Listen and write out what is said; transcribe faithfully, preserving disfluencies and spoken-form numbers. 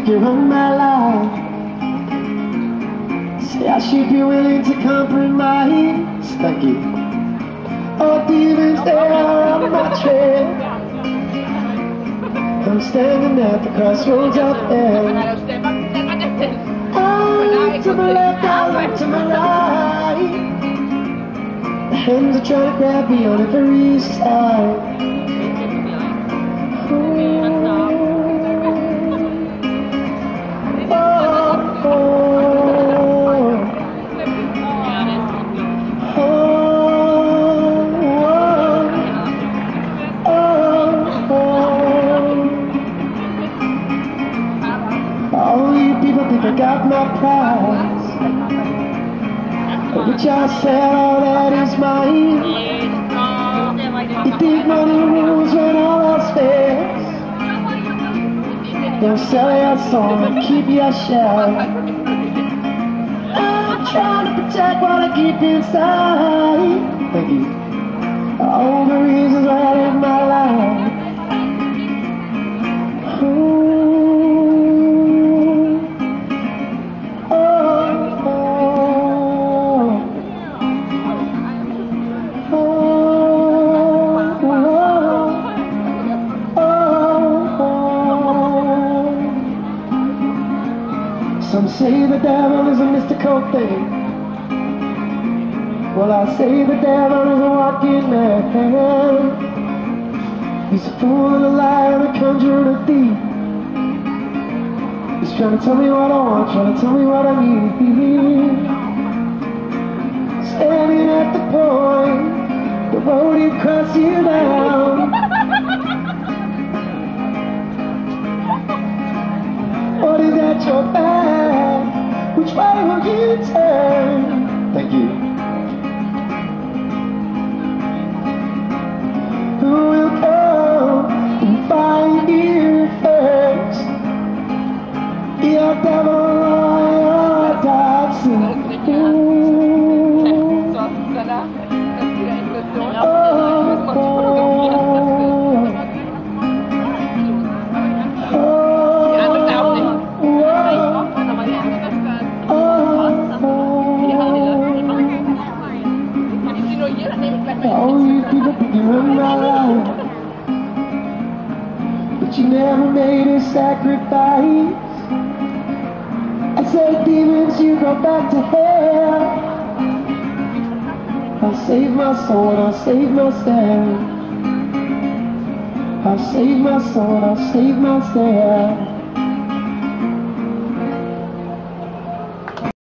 figure on my life. Say I should be willing to compromise. Thank you. Oh, demons, they are on my trail. I'm standing at the crossroads out there. I look to my left, I look to my right. The hands are trying to grab me on every side. I got my prize, which I said all that is mine. You think money rules when all else fails. Don't sell your soul and keep your shell. I'm trying to protect what I keep inside. Thank you. All the reasons why I live my life. Ooh. Some say the devil is a mystical thing. Well, I say the devil is a walking man. He's a fool and a liar and a conjurer and a thief. He's trying to tell me what I want, trying to tell me what I need. Standing at the point, the road he crossed you down. What is at your back? Which way will you turn? Thank you. Who will come and find you first? Your devil or your Dobson? Oh, oh. All you people think you run my life, but you never made a sacrifice. I say demons, you go back to hell. I'll save my soul and I'll save myself. I'll save my soul and I'll save myself.